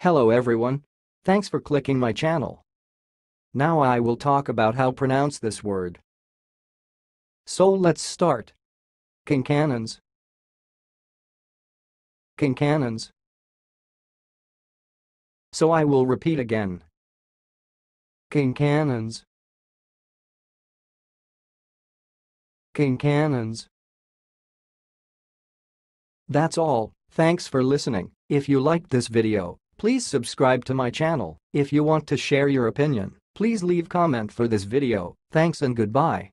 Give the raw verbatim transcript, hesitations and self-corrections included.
Hello everyone. Thanks for clicking my channel. Now I will talk about how pronounce this word. So let's start. Kincannon'S. Kincannon'S. So I will repeat again. Kincannon'S. Kincannon'S. That's all. Thanks for listening. If you liked this video, please subscribe to my channel. If you want to share your opinion, please leave comment for this video. Thanks and goodbye.